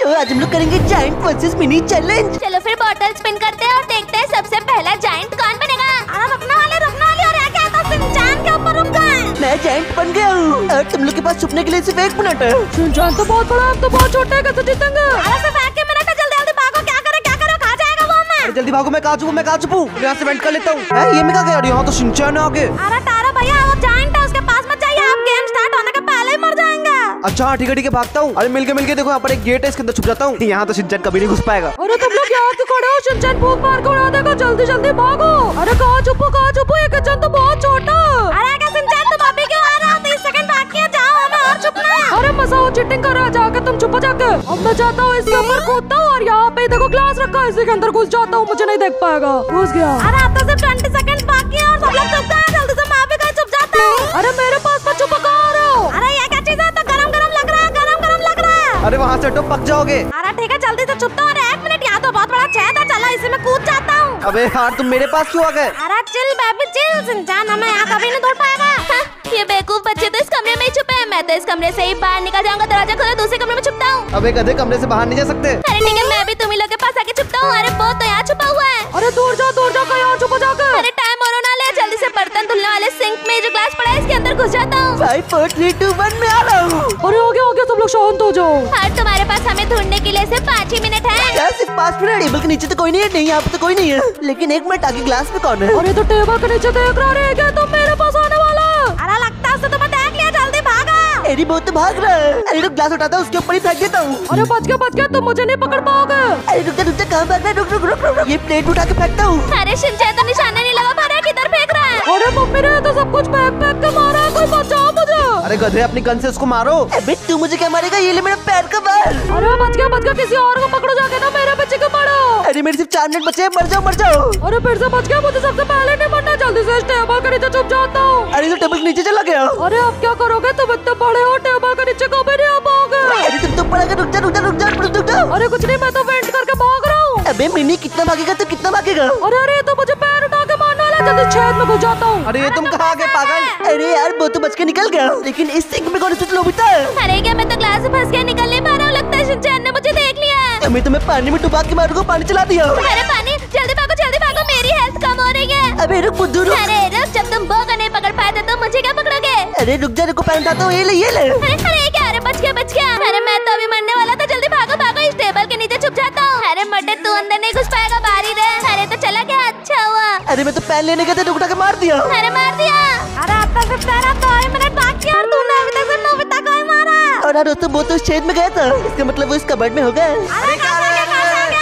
तो आज हम लोग करेंगे जायंट वर्सेस मिनी चैलेंज। चलो फिर बॉटल स्पिन करते हैं और देखते हैं सबसे पहला जायंट कौन बनेगा। अरे रुकने वाले और क्या था शिनचैन के ऊपर रुक गए। मैं जायंट बन गया हूँ और तुम लोग के पास छुपने के लिए सिर्फ 1 मिनट है। शिनचैन तो बहुत बड़ा, आप तो बहुत छोटे हैं, कैसे जीतेंगे? अरे सिर्फ 1 मिनट है, जल्दी जल्दी भागो। क्या करे खा जाएगा वो हमें। जल्दी भागो, मैं कहाँ छुपूं? यहाँ से वेंट कर लेता हूँ। ये मैं कहाँ गया? यहाँ तो शिनचैन है आगे। अरे तारा भैया वो जायंट है, उसके पास मत जाइए, आप गेम स्टार्ट होने के पहले ही मर जाएंगे। अच्छा ठीक है भागता हूँ। अरे मिलके देखो यहाँ पर एक गेट है, इसके अंदर छुप जाता हूँ। यहाँ तो शिनचैन कभी नहीं घुस पाएगा। अरे तुम लोग यहाँ क्यों खड़े हो? शिनचैन फूंक मार के उड़ा देगा, जल्दी जल्दी भागो। अरे कहाँ छुपो, ये किचन तो बहुत छोटा। अरे क्या शिनचैन तुम अभी क्यों आ रहे हो? 30 सेकंड बाकी है, जाओ हमें और छुपना है। अरे मसाओ चीटिंग कर रहा है, जाके तुम छुपो जाके। अब मैं जाता हूँ इसके ऊपर कूदता हूँ और यहाँ पे देखो ग्लास रखा है, इसी के अंदर घुस जाता हूँ, मुझे नहीं देख पाएगा। घुस गया। अरे अब तो सिर्फ 20 सेकंड बाकी है और सब लोग छुप गए, जल्दी से मैं भी कहीं छुप जाता हूँ। अरे मेरे पास मत छुपो, कहाँ आ रहे हो? अरे ये क्या चीज है? तो गरम लग रहा है, गरम लग रहा है। अरे वहाँ से हटो, पक जाओगे। अरे ठीक है जल्दी से छुपता हूँ। अरे 1 मिनट, यहाँ तो बहुत बड़ा छेद है, चलो इसी में कूद जाता हूँ। अबे यार तुम मेरे पास क्यों आ गए? अरे चिल बेबी चिल, शिनचैन हमें यहाँ कभी नहीं दौड़ पाएगा। ये बेवकूफ बच्चे तो इस कमरे में ही छुपे हैं, मैं तो इस कमरे से ही बाहर निकल जाऊंगा। दरवाजा खोलो, दूसरे कमरे में छुपता हूँ। अबे गधे, कमरे से बाहर नहीं जा सकते। अरे ठीक है, मैं भी तुम ही लोग के पास आके छुपता हूँ। अरे वो तो यहाँ छुपा हुआ है। अरे दूर जाओ कहीं और छुपो जाके। अरे टाइम और ना ले, जल्दी से बर्तन धुलने वाले सिंक में जो ग्लास पड़ा है इसके अंदर घुस जाता हूँ। 5 4 3 2 1 में आ रहा हूँ। अरे हो गया, सब लोग शांत हो जाओ। और तुम्हारे पास हमें ढूंढने के लिए सिर्फ 5 ही मिनट है। यार सिर्फ 5 मिनट? टेबल के नीचे तो कोई नहीं है। नहीं, यहाँ पे तो कोई नहीं है, लेकिन 1 मिनट आगे ग्लास में कौन है? अरे तो टेबल के नीचे देख रहा है क्या? तुम मेरे पास आने वाला। अरे लगता है उसने तुम्हें देख लिया, जल्दी भागा। अरे बहुत तो भाग रहा है। अरे रुक, ग्लास उठाता हूँ, उसके ऊपर ही फेंक देता हूँ। अरे बच गया, तुम मुझे नहीं पकड़ पाओगे। अरे रुक जा, कहाँ भाग रहा है? रुक। ये प्लेट उठा के फेंकता हूँ। अरे शिनचैन तो निशाना नहीं लगा पा रहा है, किधर फेंक रहा है? अरे मम्मी ने तो सब कुछ फेंक के मारा, कोई बचाओ मुझे। अरे गधे, अपनी गन से उसको मारो। अबे तू मुझे क्या मारेगा? ये ले मेरा पैर का बाल। अरे बच गया, किसी और को पकड़ो जाके ना, मेरे बच्चे को मारो। अरे मेरे सिर्फ 4 मिनट बचे हैं, मर जाओ। अरे फिर से बच गया, मुझे सबसे पहले नहीं मरना। जल्दी से इस टेबल के नीचे छुप जाता हूँ। अरे तो टेबल के नीचे चला गया। अरे अब क्या करोगे? तुम इतने बड़े हो, टेबल के नीचे कभी नहीं आ पाओगे। अरे तुम तो पड़ा, रुक जा। अरे कुछ नहीं, मैं तो वेंट करके भाग रहा हूँ। अबे मिनी कितना भागेगा? तो कितना भागेगा? अरे तो मुझे पैर उठा के मारने वाला, जल्दी छेद में घुस जाता हूँ। अरे तुम कहाँ आ गए पागल? अरे यार वो तो बच के निकल गया, लेकिन इस सिंक में कौन सा लोबिता है? अरे क्या मैं तो ग्लास से फंस के निकल नहीं पा रहा हूँ, लगता है शिनचैन ने मुझे देख लिया। मैं तुम्हें पानी में डुबा के मारूंगा, पानी चला दिया। अरे पानी, जल्दी भागो, मेरी हेल्थ कम हो रही है। अबे रुक बुद्धू रुक। अरे रुक, जब तुम बो को नहीं पकड़ पाए थे तो मुझे क्या पकड़ोगे? अरे रुक जा, रुको पैर उठाता हूँ। ये ले। अरे क्या? अरे बच गया। अरे मैं तो अभी मरने वाला था, जल्दी भागो, इस टेबल के नीचे छुप जाता हूँ। अरे मटे तू अंदर नहीं घुस पाएगा, बाहर ही रह। अरे तो चला गया, अच्छा हुआ। अरे मैं तो पैन लेने गया था, उठा के मार दिया। अरे मार दिया। अरे अब तक सिर्फ 2 मिनट बाकी है और तूने अभी तक सिर्फ नोबिता को ही मारा। और यार दोस्तों, वो तो इस छेद में गया था, इसका मतलब वो इस कबर्ड में होगा। अरे कहाँ से गया?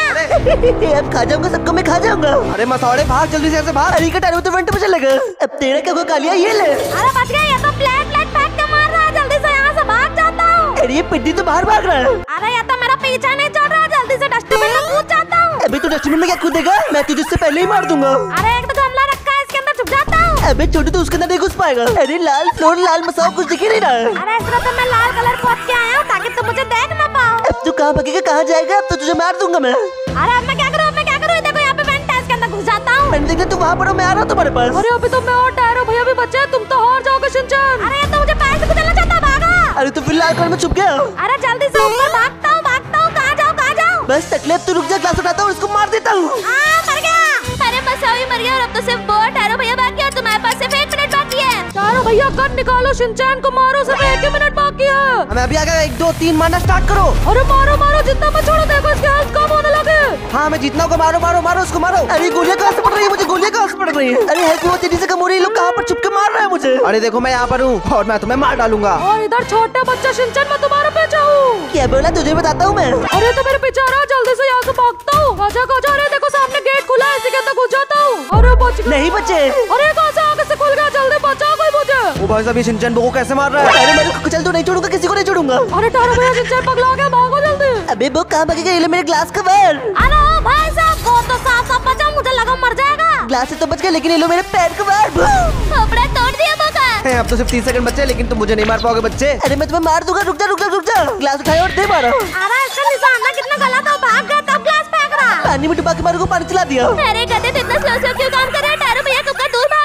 अब खा जाऊंगा, सबको मैं खा जाऊंगा। अरे मसौड़े भाग, जल्दी से ऐसे भाग। अरे कटारे वो तो वेंट पे चलेगा। अब तेरा क्या कालिया? ये ले। अरे बच गया, ये तो प्लेट फेंक के मार रहा है, जल्दी से यहाँ से भाग जाता हूँ। अरे ये पिड्डी तो बाहर भाग रहा है। अरे ये तो मेरा पीछा नहीं छोड़ रहा, जल्दी से डस्टबिन में कूद जाता हूँ। अबे तू डस्टबिन में क्या कूदेगा? मैं तुझे इससे पहले ही मार दूंगा। अरे एक तो गमला रखा है, इसके अंदर छुप जाता हूँ। अबे छोटू, तो उसके अंदर नहीं घुस पाएगा। अरे लाल फ्लोर, लाल मसाला कुछ दिख ही नहीं रहा। अरे इसलिए तो मैं लाल कलर पोत के आया हूँ ताकि तुम मुझे देख ना पाओ। अब तू कहाँ भागेगा, कहाँ जाएगा? अब तो तुझे मार दूंगा मैं। अरे अब मैं क्या करूँ? देखो यहाँ पे वेंट है, इसके अंदर घुस जाता हूँ। मैंने देखा, तू वहाँ पर हो, मैं आ रहा हूँ तुम्हारे पास। अरे अभी तो मैं और टायरो भैया भी बचे हैं, तुम तो हार जाओगे शिनचैन। अरे ये तो मुझे पैर से कुचलना चाहता है, भागा। अरे तो फिर लाल कलर में छुप गया। अरे जल्दी से ऊपर भागता हूँ, कहाँ जाऊँ? बस टकले, अब तू रुक जा, ग्लास उठाता हूँ, इसको मार देता हूँ। मर गया। अरे मसावी मर गया और अब तो सिर्फ वो टायरो भैया बाकी है और तुम्हारे पास सिर्फ 1 मिनट बाकी है। टायरो भैया गन निकालो, शिनचैन को मारो, सिर्फ 1 ही मिनट बाकी है। हमें अभी आ गया, 1 2 3 मारना स्टार्ट करो। अरे मारो, जितना मत छोड़ो, देखो इसकी हेल्थ कम होने लगे। हाँ मैं जीतना होगा, मारो उसको मारो। अरे गोलियां कहाँ से पड़ रही है? मुझे गोलियां कहाँ से पड़ रही है? अरे हेल्थ बहुत तेजी से कम हो रही है, लोग कहाँ पर छुप के मार रहे हैं मुझे। अरे देखो मैं यहाँ पर हूँ और मैं तुम्हें मार डालूंगा। और इधर छोटा बच्चा शिनचैन, मैं तुम्हारे पीछे हूँ। क्या बोला? तुझे बताता हूँ मैं। अरे तो मेरे पीछे आ रहा, जल्दी से यहाँ से भागता हूँ। आजा, अरे देखो सामने गेट खुला है, इसी के अंदर घुस जाता हूँ। अरे बच गया। नहीं बचे। अरे कहाँ से आगे से खुल गया, जल्दी बचाओ कोई मुझे। वो भाई साहब, ये शिनचैन को कैसे मार रहा है? अरे मैं चल तो नहीं छोड़ूंगा, किसी को नहीं छोड़ूंगा। अरे टायरो भैया, शिनचैन पगला गया, भागो जल्दी। अबे वो कहाँ भागेगा? ये ले मेरे ग्लास कवर। अरे भाई साहब, वो तो साफ बचा, मुझे लगा मर जाएगा। ग्लास से तो बच गया, लेकिन ये लो मेरे पैर कवर। खोपड़ा तोड़ दिया बोका। अब तो सिर्फ 30 सेकंड बचे, लेकिन तुम मुझे नहीं मार पाओगे बच्चे। अरे मैं तुम्हें मार दूंगा, रुक जा। ग्लास उठाया और दे मारा। अरे इसका निशाना कितना गलत है, भाग गया तब ग्लास फेंक रहा। पानी में डुबा के मारूंगा, पानी चला दिया। अरे गधे, तो इतना स्लो क्यों काम कर रहे हैं? टायरो भैया कब का दूर भाग गए हैं।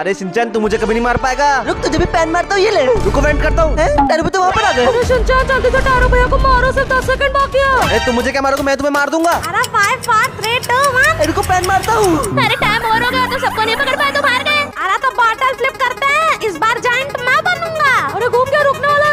अरे शिनचैन तू मुझे कभी नहीं मार पाएगा। रुक तुझे भी पैन मारता हूँ, ये ले। रुको वेंट करता हूँ। टैरो तो वहाँ पर आ गए। अरे शिनचैन जल्दी से टैरो भैया को मारो, सिर्फ 10 सेकंड बाकी है। अरे तुम मुझे क्या मारोगे, मैं तुम्हें मार दूंगा। अरे 5 4 3 2 1। रुको पैन मारता हूँ। अरे टाइम ओवर हो गया, तो सबको नहीं पकड़ पाए तो हार गए। अरे तो बॉटल फ्लिप करते हैं, इस बार जायंट मैं बनूंगा। अरे घूम के रुकने वाला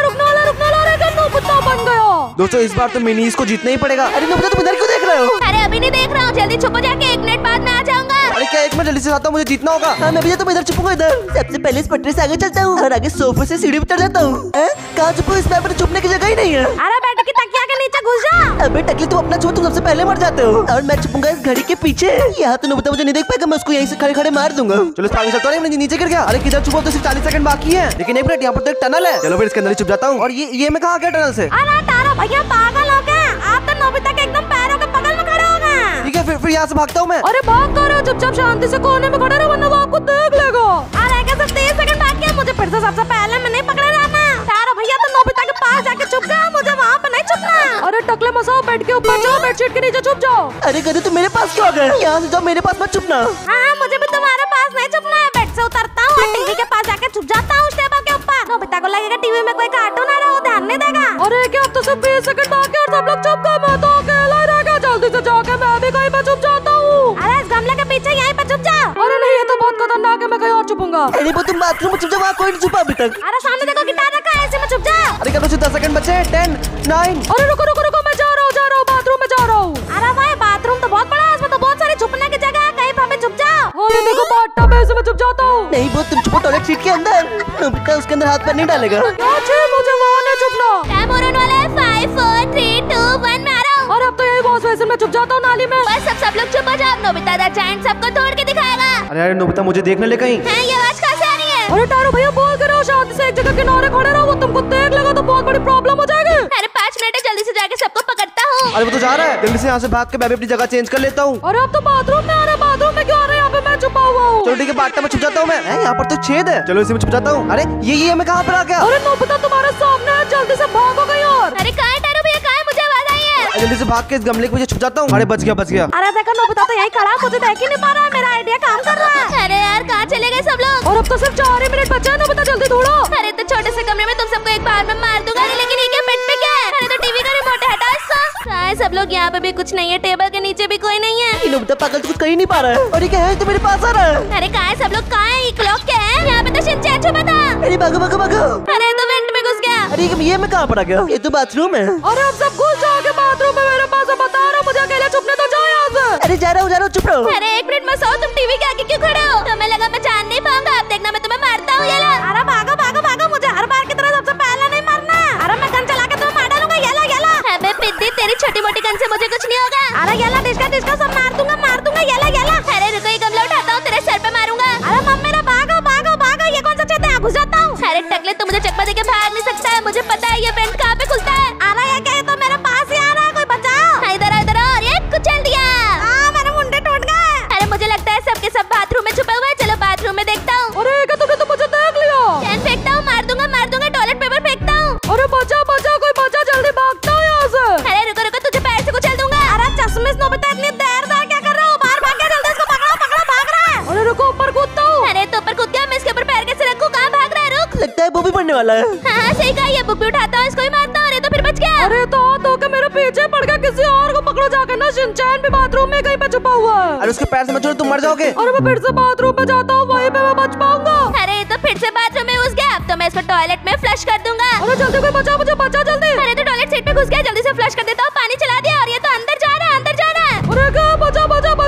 नोबिता बन गया। दोस्तों इस बार तो मिनी इसको जीतना ही पड़ेगा। अरे नोबिता तुम इधर क्यों देख रहे हो? अरे अभी नहीं देख रहा हूँ, जल्दी छुपो जाके, 1 मिनट बाद मैं आ जाऊंगा। अरे क्या 1 मिनट जल्दी से आता हूँ, मुझे जीतना होगा। हाँ मैं भैया तुम इधर छुपूंगा इधर। सबसे पहले इस पटरी से आगे चलता हूँ और आगे सोफे से सीढ़ी पर चढ़ जाता हूँ। कहाँ छुपू, इस मैप में छुपने की जगह ही नहीं है। अरे बेटे की तकिया के नीचे घुस जा। अबे टकली तुम अपना छुपो, तुम सबसे पहले मर जाते हो। और मैं छुपूंगा इस घड़ी के पीछे। यहाँ तो नोबिता मुझे नहीं देख पाएगा, मैं उसको यहीं से खड़े खड़े मार दूंगा। चलो इस आगे चलता हूँ, नीचे गिर गया। अरे किधर छुपो, तो सिर्फ 40 सेकंड बाकी है। लेकिन 1 मिनट, यहाँ पर तो एक टनल है। चलो फिर इसके अंदर ही छुप जाता हूँ। और ये मैं कहाँ गया टनल से? अरे तारा भैया पागल हो गए, आप तो नोबिता के एकदम पैरों के बगल में खड़े हो गए। ठीक है फिर यहाँ से भागता हूँ मैं। अरे भाग कर रहे, चुपचाप शांति से कोने में खड़े रहो, वरना वो आपको देख लेगा। अरे कैसे 30 सेकंड बाकी है, मुझे फिर से सबसे पहले में नहीं पकड़े जाना। तारा भैया तो नोबिता के पास जाके छुप गया, मुझे वहाँ पे नहीं छुपना। अरे टकले मसाओ, बेड के ऊपर जाओ, बेडशीट के नीचे छुप जाओ। अरे गधे तुम मेरे पास क्यों आ गए? यहाँ से जाओ, मेरे पास मत छुपना। हाँ मुझे भी तुम्हारे पास नहीं छुपना है। बेड से उतरता हूँ और टीवी के पास जाके छुप जाता हूँ टेबल के ऊपर। नोबिता को लगेगा टीवी में कोई कार्टून आ रहा हो, ध्यान नहीं देगा। अरे क्या अब तो सिर्फ 20 सेकंड बाकी है और सब लोग चुप गए, मैं तो अकेला रह गया। जल्दी से जाके मैं भी कहीं पे छुप जाता हूँ। अरे इस गमले के पीछे यहीं पे छुप जाओ। अरे नहीं, ये तो बहुत खतरनाक है, मैं कहीं और छुपूंगा। अरे वो तुम बाथरूम में छुप जाओ, वहाँ कोई नहीं छुपा अभी तक। अरे सामने देखो गिटार रखा है, इसी में छुप जाओ। अरे क्या 10 सेकंड बचे हैं? 10 9। अरे रुको रुको रुको, मैं जा रहा हूँ बाथरूम में जा रहा हूँ। अरे भाई बाथरूम तो बहुत बड़ा है, इसमें तो बहुत सारी छुपने की जगह है, कहीं पे हमें छुप जाओ। हाँ ये देखो बाथटब है, इसमें मैं छुप जाता हूँ। नहीं वो तुम छुपो टॉयलेट सीट के अंदर। नोबिता उसके अंदर हाथ पैर नहीं डालेगा। अच्छा मुझे वहाँ नहीं छुपना। टाइम होने वाला है, 5 4 3 2 1 मैं आ रहा हूँ। और अब तो यही बॉस वैसे मैं छुप जाता हूँ नाली में। बस अब सब लोग चुप हो जाओ, नोबिता द जायंट सबको तोड़ के दिखाएगा। अरे नोबिता मुझे देखने ले कहीं। हैं ये आवाज कहाँ से आ रही है? अरे टारो भैया बोल कर रहो, शांति से एक जगह किनारे खड़े रहो, वो तुमको देख लेगा तो बहुत बड़ी प्रॉब्लम हो जाएगी। अरे 5 मिनट है, जल्दी से जाके सबको पकड़ता हूँ। अरे वो तो जा रहा है, जल्दी से यहाँ से भाग के मैं भी अपनी जगह चेंज कर लेता हूँ। अरे अब तो बाथरूम में आ रहा है, बाथरूम में क्यों आ रहा है? यहाँ पे मैं छुपा हुआ हूँ। चलो ठीक है, बाथटब में छुप जाता हूँ मैं। यहाँ पर तो छेद है, चलो इसी में छुप जाता हूँ। अरे ये मैं कहाँ पर आ गया? अरे नोबिता तुम्हारे सामने है, जल्दी से भागो कहीं और। अरे कहाँ है टारो भैया, कहाँ है? मुझे आवाज आई है। जल्दी से भाग के इस गमले के पीछे छुप जाता हूँ। अरे बच गया। अरे देखो नोबिता तो यहीं खड़ा, मुझे देख ही नहीं पा रहा है, मेरा आइडिया काम कर रहा है। अरे यार कहाँ चले गए सब लोग? और अब तो सिर्फ 4 ही मिनट बचा है, नोबिता जल्दी दौड़ो। अरे तो छोटे से कमरे में तुम सबको एक बार में मार दूंगा। लेकिन ये क्या बेड पे क्या है? अरे तो टीवी का रिमोट है, हटाओ इसको। कहाँ है सब लोग? यहाँ पे भी कुछ नहीं है, टेबल के नीचे भी कोई नहीं है। नोबिता पागल तो कुछ कर ही नहीं पा रहा है। और ये क्या है, तो मेरे पास आ रहा है। अरे कहाँ है सब लोग? कहाँ है? ये क्लॉक क्या है? यहाँ पे तो शिनचैन छुपा था। अरे भागो। अरे तो वेंट में घुस गया। अरे ये मैं कहाँ पड़ा गया? ये तो बाथरूम है। अरे अब सब घुस जाओगे बाथरूम में, मेरे पास बता रहा, मुझे अकेले छुपने तो जाओ यहाँ से। अरे जा रहा हूँ, चुप रहो। अरे 1 मिनट मत सो, तुम टीवी के आगे क्यों खड़े हो? तुम्हें लगा मैं जान नहीं पाऊंगा? अब देखना मैं तुम्हें मारता हूँ। अरे भागो, मुझे हर बार की तरह सबसे पहले नहीं मारना। अरे मैं गन चला के तुम्हें मार डालूंगा। येला अबे पिद्दी, तेरी छोटी मोटी गन से मुझे कुछ नहीं होगा। अरे येला डिस्का सब मार दूंगा। येला अरे रुको, ये गमला उठाता हूँ, तेरे सर पे मारूंगा। अरे मम्मी रे भागो, ये कौन सा छेद है? घुस जाता हूँ। अरे टकले तू मुझे चकमा देके भाग नहीं सकता है, मुझे पता है ये वेंट कहाँ पे खुलता है। अरे ये क्या, ये तो मेरे पास ही आ रहा है, कोई बचाओ। इधर और ये कुचल दिया। मेरे मुंडे टूट गए। अरे मुझे लगता है सबके सब बाथरूम में छुपे हुए हैं, चलो बाथरूम में देखता हूँ। अरे क्या तुमने तो मुझे देख लिया? पेन फेंकता हूँ, मार दूंगा, टॉयलेट पेपर फेंकता हूँ। अरे बचा, कोई बचा, जल्दी भागता हूँ यहाँ से। अरे रुको, तुझे पैर से कुचल दूंगा। अरे चश्मे नोबिता इतनी देर क्या कर रहा हो? बाहर भाग गया, जल्दी इसको पकड़ो, भाग रहा है। अरे रुको, ऊपर कूदता हूँ। अरे तो ऊपर कूद गया, मैं इसके ऊपर पैर कैसे रखूँ? कहाँ भाग रहा है? रुक। लगता है वो भी पड़ने वाला है। हाँ सही कहा, ये बुक भी उठाता हूँ, इसको ही मारता हूँ। अरे तो फिर बच गया। अरे तो हाथ धो के मेरे पीछे पड़ गया, किसी और को पकड़ो जाकर ना। शिनचैन भी बाथरूम में कहीं पे छुपा हुआ है। अरे उसके पैर से मत छोड़ो, तुम मर जाओगे। अरे मैं फिर से बाथरूम में जाता हूँ, वहीं पे मैं बच पाऊंगा। अरे तो फिर से बाथरूम में घुस गया, अब तो मैं इसको टॉयलेट में फ्लश कर दूंगा। अरे जल्दी कोई बचा, मुझे बचा जल्दी। अरे तो टॉयलेट सीट पे घुस गया, जल्दी से फ्लश कर देता हूँ। पानी चला दिया और ये तो अंदर जा रहा है। अरे क्या, बचा,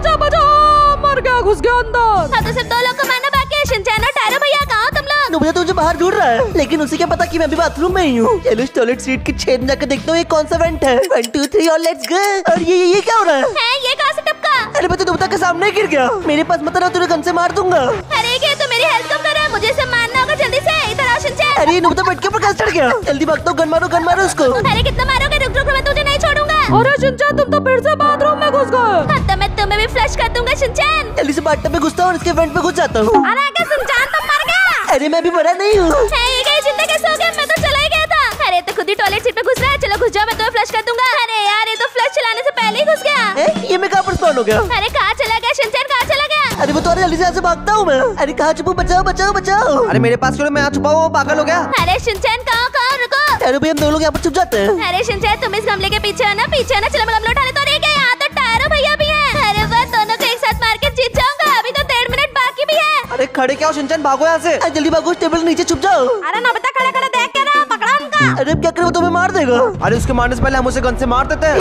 मर गया, घुस गया अंदर। अब तो सिर्फ 2 लोग को मारना बाकी है, शिनचैन और टारो भैया। कहाँ हो तुम लोग? नोबिता तुझे बाहर ढूंढ रहा है, लेकिन उसे क्या पता कि मैं भी बाथरूम में ही हूँ। चलो इस टॉयलेट सीट के छेद में जाकर देखता हूँ ये कौन सा वेंट है। 1 2 3 और लेट्स गो। और ये क्या हो रहा है? ये कहाँ से टपका? अरे मैं तो नोबिता के सामने गिर गया। मेरे पास मत रहा, तुझे गन से मार दूंगा। अरे क्या तो मेरी हेल्प कम कर रहा है? मुझे इसे मारना होगा, जल्दी से इधर आओ शिनचैन। अरे नोबिता बेड के ऊपर कैसे चढ़ गया? जल्दी भागता हूँ, गन मारो उसको। अरे कितना मारोगे? रुक, मैं तुझे नहीं छोड़ूंगा। अरे शिनचैन तुम तो फिर से बाथरूम में घुस गए। हाँ तो मैं तुम्हें भी फ्लश कर दूंगा शिनचैन। जल्दी से बाथटब में घुसता हूँ और इसके वेंट पे घुस जाता हूँ। अरे क्या शिनचैन तुम मर गया? अरे मैं भी मरा नहीं हूँ। ये क्या जिंदा कैसे हो गया? मैं तो चला ही गया था। अरे तो खुद ही टॉयलेट सीट पे घुस रहा है, चलो घुस जाओ, मैं तुम्हें फ्लश कर दूंगा। अरे यार ये तो फ्लश चलाने से पहले ही घुस गया। ये मैं कहाँ पर स्पॉन हो गया? अरे कहाँ चला गया शिनचैन, कहाँ चला गया? अरे वो तो जल्दी से यहाँ से भागता हूँ मैं। अरे कहाँ छुपू, बचाओ बचाओ बचाओ। अरे मेरे पास क्यों, मैं यहाँ छुपा हुआ हूँ, पागल हो गया। अरे शिनचैन कहाँ कहाँ रुको। अरे भाई हम दोनों लोग यहाँ पर छुप जाते हैं। अरे शिनचैन तुम इस गमले के पीछे है ना, पीछे है ना, चलो मैं गमला उठा लेता हूँ। अरे यहाँ तो टारो भैया भी है। अरे वाह, दोनों को एक साथ मार के जीत जाऊंगा। अभी तो 1.5 मिनट बाकी भी है। अरे खड़े क्या हो शिनचैन, भागो यहाँ से। जल्दी भागो, टेबल के नीचे छुप जाओ। अरे नोबिता खड़े खड़े देख के ना, पकड़ा उनका। अरे क्या करें, वो तुम्हें मार देगा। अरे उसके मारने से पहले हम उसे गन से मार देते हैं।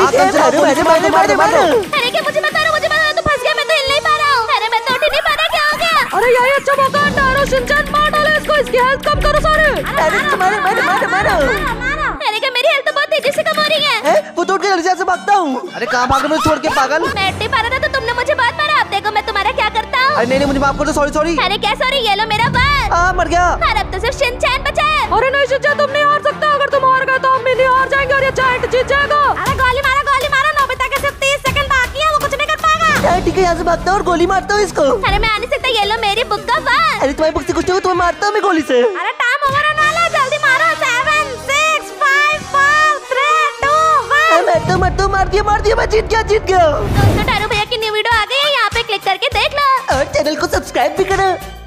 अरे क्या मुझे बता रहा, मुझे बता रहा, तू फंस गया, मैं तो हिल नहीं पा रहा हूँ। अरे मैं तो उठ ही नहीं पा रहा, क्या हो गया? अरे यही अच्छा मौका है, टारो शिनचैन मार डाले इसको, इसकी हेल्थ कम करो सारे। अरे क्या मेरी हेल्थ तो बहुत तेजी से कम हो रही है। वो तो उठ के जल्दी से यहाँ से भागता हूँ। अरे कहाँ भाग रहे हो, छोड़ के पागल। मैं उठ नहीं पा रहा था तो तुमने मुझे बहुत मारा। अब देखो मैं तुम्हारा क्या करता हूँ। अरे नहीं मुझे माफ कर दो, सॉरी सॉरी। अरे क्या सॉरी, ये लो मेरा बाल। मर गया। और अब तो सिर्फ शिनचैन बचा है। अरे नहीं शिनचैन, तुम नहीं हार सकते। अगर तुम हार गए तो हम भी नहीं हार जाएंगे और ये जायंट जीत जाएगा। अरे गोली मारो, नोबिता के सिर्फ 30 सेकंड बाकी है, वो कुछ नहीं कर पाएगा। ठीक है, यहाँ से भागता हूँ और गोली मारता हूँ इसको। अरे मैं आ नहीं सकता, ये लो मेरी बुक का बाल। अरे तुम्हारी बुक से कुछ नहीं होगा, तुम्हें मारता हूँ मैं गोली से। अरे टाइम ओवर होने वाला है, जल्दी मारो। 7 6 5 4 3 2 1। मार दिया, मैं जीत गया। दोस्तों टारू भैया की न्यू वीडियो आ गई है, यहाँ पे क्लिक करके देख लो और चैनल को सब्सक्राइब भी करो।